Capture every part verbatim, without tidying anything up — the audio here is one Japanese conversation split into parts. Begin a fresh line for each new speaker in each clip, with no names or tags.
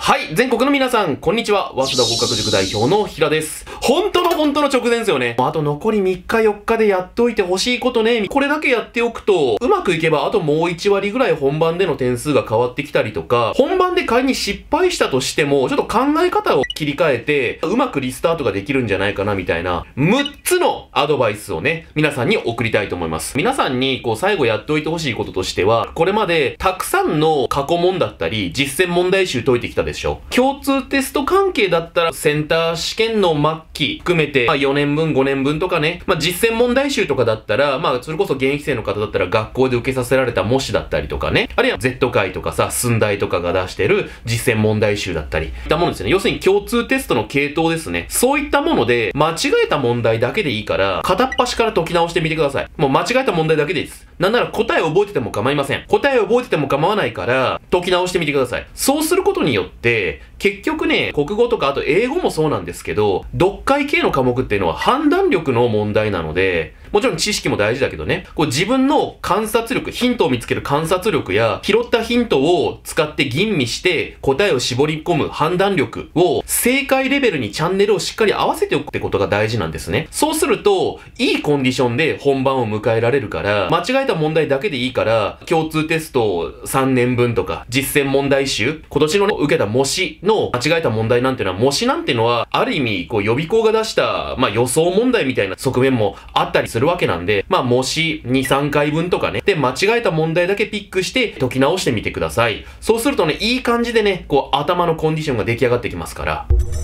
はい、全国の皆さん、こんにちは。早稲田合格塾代表の平です。本当の本当の直前ですよね。あと残りみっかよっかでやっておいてほしいことね。これだけやっておくと、うまくいけばあともういち割ぐらい本番での点数が変わってきたりとか、本番で仮に失敗したとしても、ちょっと考え方を切り替えて、うまくリスタートができるんじゃないかなみたいな、むっつのアドバイスをね、皆さんに送りたいと思います。皆さんにこう最後やっておいてほしいこととしては、これまでたくさんの過去問だったり、実践問題集解いてきたでしょ。共通テスト関係だったら、センター試験の末期含めて、まあよねんぶん、ごねんぶんとかね、まあ実践問題集とかだったら、まあそれこそ現役生の方だったら学校で受けさせられた模試だったりとかね、あるいは Z 会とかさ、寸大とかが出してる実践問題集だったり、いったものですね。要するに共通テストの系統ですね。そういったもので、間違えた問題だけでいいから、片っ端から解き直してみてください。もう間違えた問題だけでいいです。なんなら答えを覚えてても構いません。答えを覚えてても構わないから、解き直してみてください。そうすることによって、結局ね、国語とかあと英語もそうなんですけど、読解系の科目っていうのは判断力の問題なので、もちろん知識も大事だけどね、こう自分の観察力、ヒントを見つける観察力や、拾ったヒントを使って吟味して答えを絞り込む判断力を正解レベルにチャンネルをしっかり合わせておくってことが大事なんですね。そうすると、いいコンディションで本番を迎えられるから、間違えた問題だけでいいから、共通テストさんねんぶんとか、実践問題集、今年の、ね、受けた模試の間違えた問題なんていうのは、模試なんていうのは、ある意味、こう予備校が出した、まあ予想問題みたいな側面もあったりするわけなんで、まあ模試に、さんかいぶんとかね、で、間違えた問題だけピックして解き直してみてください。そうするとね、いい感じでね、こう頭のコンディションが出来上がってきますから。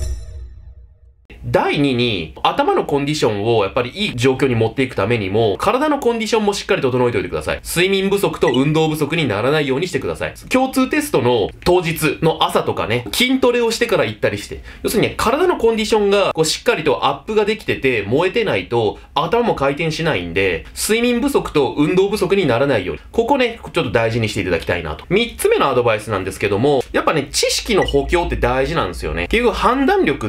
だいにに、頭のコンディションをやっぱりいい状況に持っていくためにも、体のコンディションもしっかり整えておいてください。睡眠不足と運動不足にならないようにしてください。共通テストの当日の朝とかね、筋トレをしてから行ったりして、要するにね、体のコンディションがこうしっかりとアップができてて、燃えてないと頭も回転しないんで、睡眠不足と運動不足にならないように、ここね、ちょっと大事にしていただきたいなと。みっつめのアドバイスなんですけども、やっぱね、知識の補強って大事なんですよね。結局判断力って、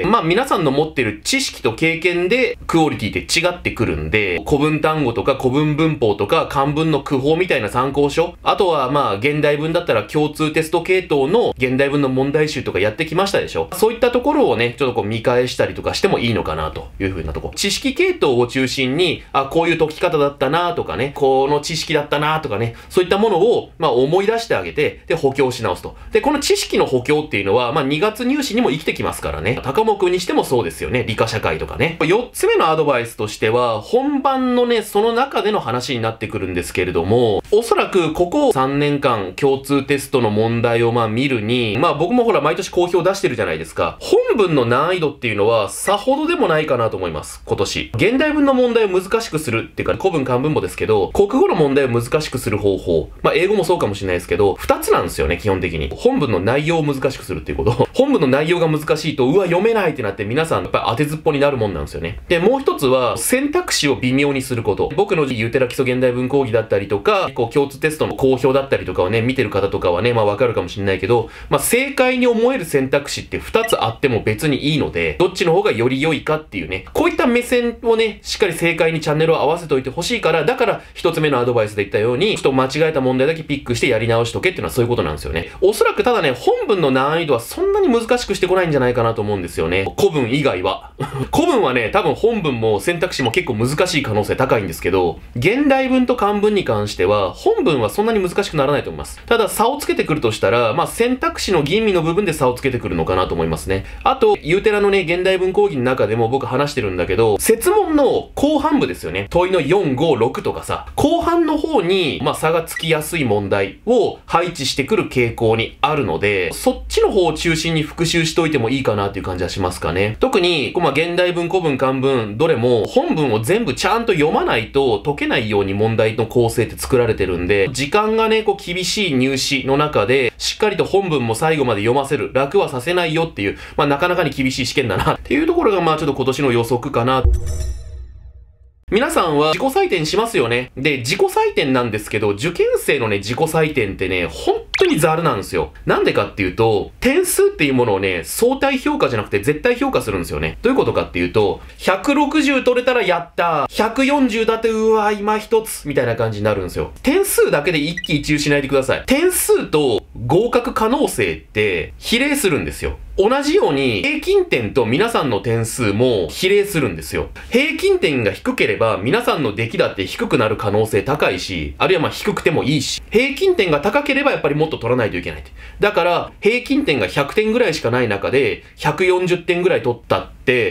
まあ皆さんの持ってる知識と経験でクオリティって違ってくるんで、古文単語とか古文文法とか漢文の句法みたいな参考書、あとはまあ現代文だったら共通テスト系統の現代文の問題集とかやってきましたでしょ。そういったところをね、ちょっとこう見返したりとかしてもいいのかなという風なとこ。知識系統を中心に、あ、こういう解き方だったなとかね、この知識だったなとかね、そういったものをまあ思い出してあげて、で補強し直すと。で、この知識の補強っていうのはまあにがつ入試にも生きてきますからね。他科目にしてもそうですよね。理科社会とかね。よっつめのアドバイスとしては、本番のね、その中での話になってくるんですけれども、おそらくここさんねんかん共通テストの問題をまあ見るに、まあ僕もほら毎年好評出してるじゃないですか。本文の難易度っていうのはさほどでもないかなと思います。今年。現代文の問題を難しくするっていうか、古文漢文もですけど、国語の問題を難しくする方法。まあ英語もそうかもしれないですけど、ふたつなんですよね、基本的に。本文の内容を難しくするっていうこと。本文の内容が難しいと、うわ、読めないってなって皆さんやっぱり当てずっぽになるもんなんですよね。で、もう一つは、選択肢を微妙にすること。僕のユーテラ基礎現代文講義だったりとか、こう共通テストの好評だったりとかをね、見てる方とかはね、まあわかるかもしれないけど、まあ正解に思える選択肢ってふたつあっても別にいいので、どっちの方がより良いかっていうね、こういった目線をね、しっかり正解にチャンネルを合わせておいてほしいから、だから一つ目のアドバイスで言ったように、ちょっと間違えた問題だけピックしてやり直しとけっていうのはそういうことなんですよね。おそらくただね、本文の難易度はそんなに難しくしてこないんじゃないかなと思うんですよね。古文以外は。古文はね、多分本文も選択肢も結構難しい可能性高いんですけど、現代文と漢文に関しては、本文はそんなに難しくならないと思います。ただ差をつけてくるとしたら、まあ選択肢の吟味の部分で差をつけてくるのかなと思いますね。あと、ユーテラのね、現代文講義の中でも僕話してるんだけど、設問の後半部ですよね。問いのよん、ご、ろくとかさ、後半の方に、まあ差がつきやすい問題を配置してくる傾向にあるので、そっちの方を中心に復習しといてもいいかなっていう感じはしますかね。特に、まあ現代文、古文、漢文、どれも本文を全部ちゃんと読まないと解けないように問題の構成って作られてるんで、時間がね、こう厳しい入試の中で、しっかりと本文も最後まで読ませる、楽はさせないよっていう、まあなかなかに厳しい試験だなっていうところがまあちょっと今年の予測かな。皆さんは自己採点しますよね。で、自己採点なんですけど、受験生のね、自己採点ってね、本当にザルなんですよ。なんでかっていうと、点数っていうものをね、相対評価じゃなくて絶対評価するんですよね。どういうことかっていうと、ひゃくろくじゅう取れたらやったー。ひゃくよんじゅうだってうわー今一つみたいな感じになるんですよ。点数だけで一喜一憂しないでください。点数と合格可能性って比例するんですよ。同じように平均点と皆さんの点数も比例するんですよ。平均点が低ければ皆さんの出来だって低くなる可能性高いし、あるいはまあ低くてもいいし、平均点が高ければやっぱりもっと取らないといけないって。だから平均点がひゃくてんぐらいしかない中でひゃくよんじゅってんぐらい取ったって、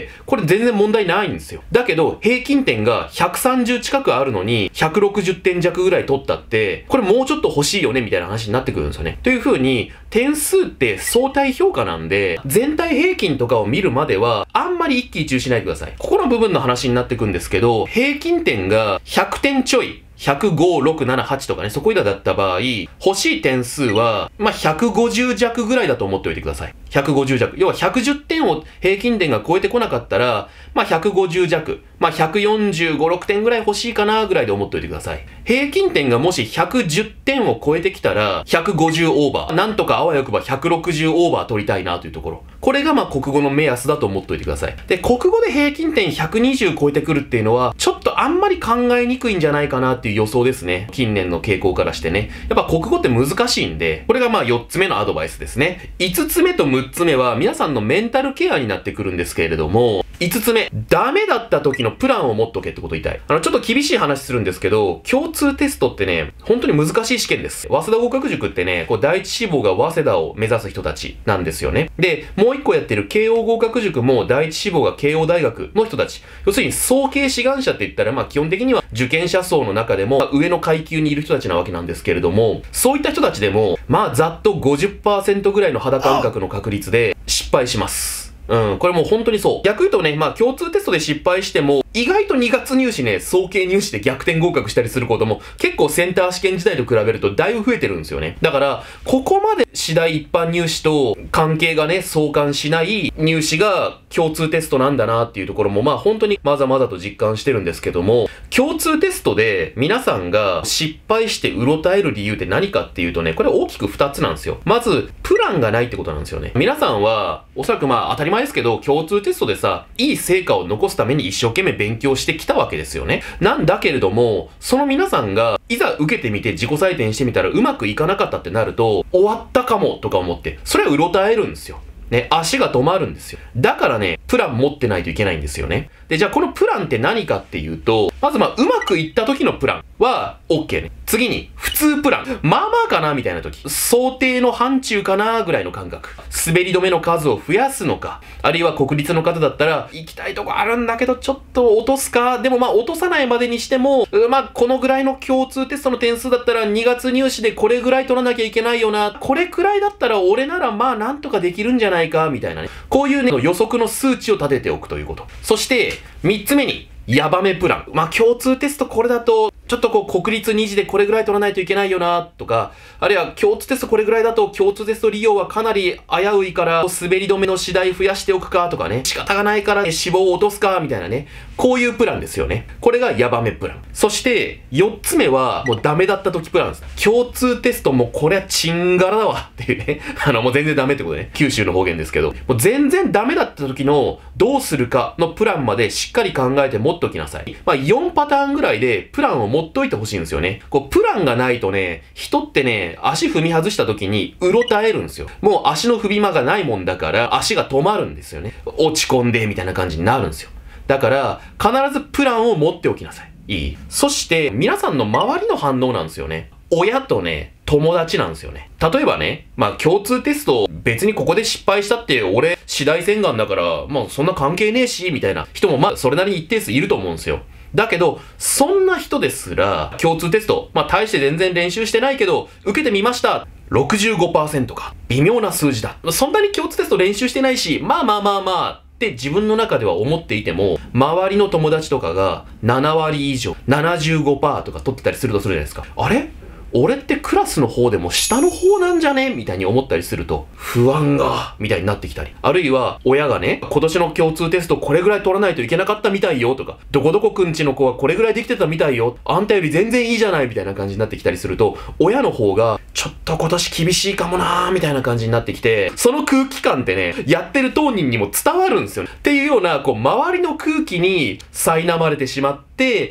これ全然問題ないんですよ。だけど平均点がひゃくさんじゅう近くあるのにひゃくろくじゅってん弱ぐらい取ったって、これもうちょっと欲しいよねみたいな話になってくるんですよね。という風に点数って相対評価なんで、全体平均とかを見るまではあんまり一喜一憂しないでください。ここの部分の話になってくんですけど、平均点がひゃくてんちょい、ひゃくご、ろく、なな、はちとかね、そこいらだった場合、欲しい点数は、まあ、ひゃくごじゅう弱ぐらいだと思っておいてください。ひゃくごじゅう弱。要はひゃくじゅってんを平均点が超えてこなかったら、まあ、ひゃくごじゅう弱。まあ、ひゃくよんじゅうご、ろくてんぐらい欲しいかなぐらいで思っておいてください。平均点がもしひゃくじゅってんを超えてきたら、ひゃくごじゅうオーバー。なんとかあわよくばひゃくろくじゅうオーバー取りたいなというところ。これがまあ国語の目安だと思っておいてください。で、国語で平均点ひゃくにじゅう超えてくるっていうのは、ちょっとあんまり考えにくいんじゃないかなっていう予想ですね。近年の傾向からしてね。やっぱ国語って難しいんで、これがまあよっつめのアドバイスですね。いつつめとむっつめは皆さんのメンタルケアになってくるんですけれども、いつつめ、ダメだった時のプランを持っとけってこと言いたい。あの、ちょっと厳しい話するんですけど、共通テストってね、本当に難しい試験です。早稲田合格塾ってね、こう第一志望が早稲田を目指す人たちなんですよね。で、もう一個やってる慶応合格塾も第一志望が慶応大学の人たち。要するに早慶志願者って言ったら、まあ基本的には受験者層の中でも上の階級にいる人たちなわけなんですけれども、そういった人たちでも、まあざっと ごじゅっパーセント ぐらいの肌感覚の確率で失敗します。うん、これもう本当にそう。逆言うとね、まあ共通テストで失敗しても、意外とにがつ入試ね、早慶入試で逆転合格したりすることも、結構センター試験時代と比べるとだいぶ増えてるんですよね。だから、ここまで次第一般入試と関係がね、相関しない入試が共通テストなんだなっていうところも、まあ本当にまざまざと実感してるんですけども、共通テストで皆さんが失敗してうろたえる理由って何かっていうとね、これ大きくふたつなんですよ。まず、プランがないってことなんですよね。皆さんは、おそらくまあ当たり前ですけど、共通テストでさ、いい成果を残すために一生懸命勉強してきたわけですよね。なんだけれども、その皆さんが、いざ受けてみて自己採点してみたらうまくいかなかったってなると、終わったかもとか思って、それはうろたえるんですよ。ね、足が止まるんですよ。だからね、プラン持ってないといけないんですよね。で、じゃあこのプランって何かっていうと、まずまあ、うまくいった時のプランは OK ね。次に、普通プラン。まあまあかなみたいな時。想定の範疇かなぐらいの感覚。滑り止めの数を増やすのか。あるいは国立の方だったら、行きたいとこあるんだけど、ちょっと落とすか。でもまあ、落とさないまでにしても、まあ、このぐらいの共通テストの点数だったら、にがつ入試でこれぐらい取らなきゃいけないよな。これくらいだったら、俺ならまあ、なんとかできるんじゃないか、みたいなね。こういうね、予測の数値を立てておくということ。そして、三つ目に、ヤバめプラン。まあ、共通テストこれだと、ちょっとこう国立に次でこれぐらい取らないといけないよなとか、あるいは共通テストこれぐらいだと共通テスト利用はかなり危ういから滑り止めの次第増やしておくかとかね、仕方がないから脂肪を落とすかみたいなね、こういうプランですよね。これがヤバめプラン。そしてよっつめはもうダメだった時プランです。共通テストもうこれはチンガラだわっていうね、あのもう全然ダメってことね。九州の方言ですけど、もう全然ダメだった時のどうするかのプランまでしっかり考えて持っときなさい。まあよんパターンぐらいでプランを持っといてほしいんですよね。こう、プランがないとね、人ってね、足踏み外した時にうろたえるんですよ。もう足の踏み間がないもんだから、足が止まるんですよね。落ち込んで、みたいな感じになるんですよ。だから、必ずプランを持っておきなさい。いい。そして、皆さんの周りの反応なんですよね。親とね、友達なんですよね。例えばね、まあ共通テスト別にここで失敗したって俺次第洗顔だからまあそんな関係ねえしみたいな人もまあそれなりに一定数いると思うんですよ。だけど、そんな人ですら共通テスト、まあ大して全然練習してないけど受けてみました。ろくじゅうごパーセント か。微妙な数字だ。そんなに共通テスト練習してないし、まあまあまあまあって自分の中では思っていても、周りの友達とかがななわり以上、ななじゅうごパーセント とか取ってたりするとするじゃないですか。あれ俺ってクラスの方でも下の方なんじゃねみたいに思ったりすると、不安が、みたいになってきたり。あるいは、親がね、今年の共通テストこれぐらい取らないといけなかったみたいよとか、どこどこくんちの子はこれぐらいできてたみたいよ。あんたより全然いいじゃないみたいな感じになってきたりすると、親の方が、ちょっと今年厳しいかもなーみたいな感じになってきて、その空気感ってね、やってる当人にも伝わるんですよね。っていうような、こう、周りの空気に苛まれてしまって、 、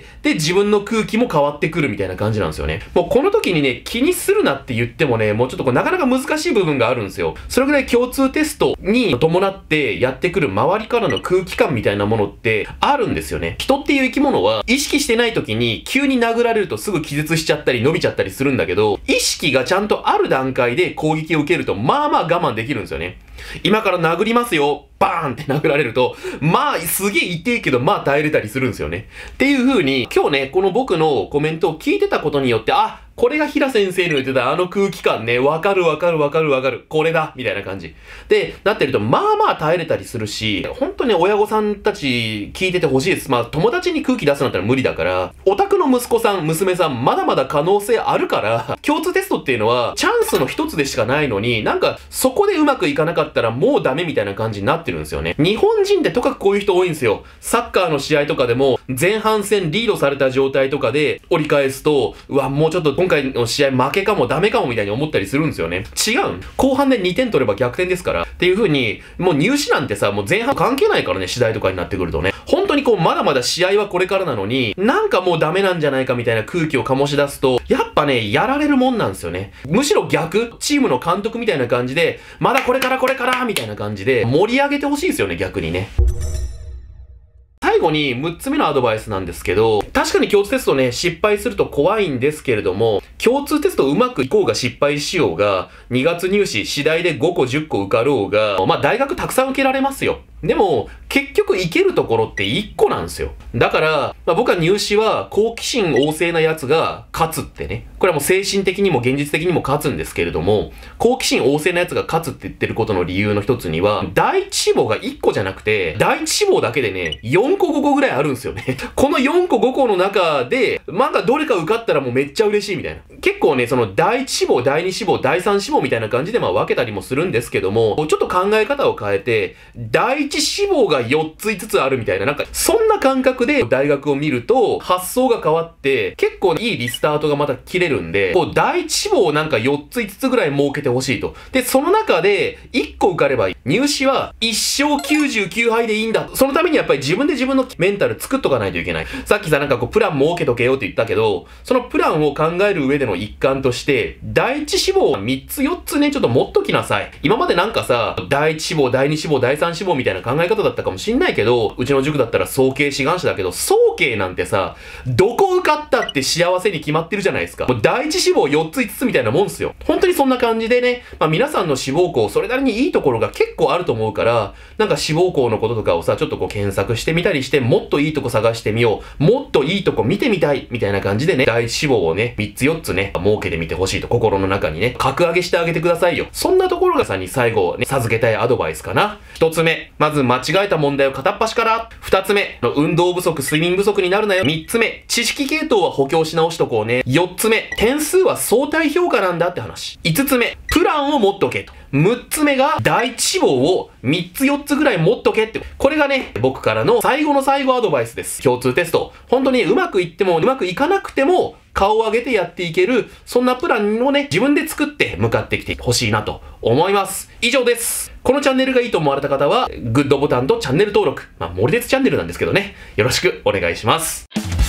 で、自分の空気も変わってくるみたいな感じなんですよね。もうこの時にね、気にするなって言ってもね、もうちょっとこうなかなか難しい部分があるんですよ。それぐらい共通テストに伴ってやってくる周りからの空気感みたいなものってあるんですよね。人っていう生き物は意識してない時に急に殴られるとすぐ気絶しちゃったり伸びちゃったりするんだけど、意識がちゃんとある段階で攻撃を受けるとまあまあ我慢できるんですよね。今から殴りますよ。バーンって殴られると、まあ、すげえ痛いけど、まあ耐えれたりするんですよね。っていう風に、今日ね、この僕のコメントを聞いてたことによって、あ、これが平先生の言ってたあの空気感ね、わかるわかるわかるわかる、これだみたいな感じ。で、なってると、まあまあ耐えれたりするし、本当に親御さんたち聞いててほしいです。まあ、友達に空気出すなんてのは無理だから、お宅の息子さん、娘さん、まだまだ可能性あるから、共通テストっていうのは、チャンスの一つでしかないのに、なんか、そこでうまくいかなかったらもうダメみたいな感じになってるんですよね。日本人ってとかくこういう人多いんですよ。サッカーの試合とかでも、前半戦リードされた状態とかで折り返すと、うわ、もうちょっと今回の試合負けかもダメかもみたいに思ったりするんですよね。違う。後半でにてん取れば逆転ですから。っていう風に、もう入試なんてさ、もう前半関係ないからね、次第とかになってくるとね。本当にこう、まだまだ試合はこれからなのに、なんかもうダメなんじゃないかみたいな空気を醸し出すと、やっぱね、やられるもんなんですよね。むしろ逆、チームの監督みたいな感じで、まだこれからこれからみたいな感じで、盛り上げてほしいですよね、逆にね。最後にむっつめのアドバイスなんですけど、確かに共通テストね、失敗すると怖いんですけれども、共通テストうまくいこうが失敗しようが、にがつ入試次第でごこじゅっこ受かろうが、まあ大学たくさん受けられますよ。でも、結局行けるところっていっこなんですよ。だから、まあ、僕は入試は好奇心旺盛なやつが勝つってね。これはもう精神的にも現実的にも勝つんですけれども、好奇心旺盛なやつが勝つって言ってることの理由の一つには、第一志望がいっこじゃなくて、第一志望だけでね、よんこごこぐらいあるんですよね。このよんこごこの中で、なんかどれか受かったらもうめっちゃ嬉しいみたいな。結構ね、その第一志望、第二志望、第三志望みたいな感じでまあ分けたりもするんですけども、ちょっと考え方を変えて、第一志望がよっついつつあるみたいな、なんか、そんな感覚で大学を見ると、発想が変わって、結構いいリスタートがまた切れるんで、こう、第一志望をなんかよっついつつぐらい設けてほしいと。で、その中で、いっこ受かればいい。入試はいっしょうきゅうじゅうきゅうはいでいいんだ。そのためにやっぱり自分で自分のメンタル作っとかないといけない。さっきさ、なんかこう、プラン設けとけよって言ったけど、そのプランを考える上での一環として、第一志望はみっつよっつね、ちょっと持っときなさい。今までなんかさ、第一志望、第二志望、第三志望みたいな考え方だったかもしんないけど、うちの塾だったら早慶志願者だけど、早慶なんてさ、どこ受かったって幸せに決まってるじゃないですか。もう第一志望よっついつつみたいなもんですよ。本当にそんな感じでね、まあ皆さんの志望校、それなりにいいところが結構あると思うから、なんか志望校のこととかをさ、ちょっとこう検索してみたりして、もっといいとこ探してみよう。もっといいとこ見てみたい。みたいな感じでね、第一志望をね、みっつよっつね、設けてみてほしいと、心の中にね、格上げしてあげてくださいよ。そんなところがさに最後ね、授けたいアドバイスかな。一つ目、まず間違えた問題を片っ端から。二つ目、運動不足、睡眠不足になるなよ。三つ目、知識系統は補強し直しとこうね。四つ目、点数は相対評価なんだって話。五つ目、プランを持っとけと。六つ目が、第一志望を三つ四つぐらい持っとけって。これがね、僕からの最後の最後アドバイスです。共通テスト。本当にうまくいっても、うまくいかなくても、顔を上げてやっていける、そんなプランをね、自分で作って向かってきてほしいなと思います。以上です。このチャンネルがいいと思われた方は、グッドボタンとチャンネル登録。まあ、モリデツチャンネルなんですけどね。よろしくお願いします。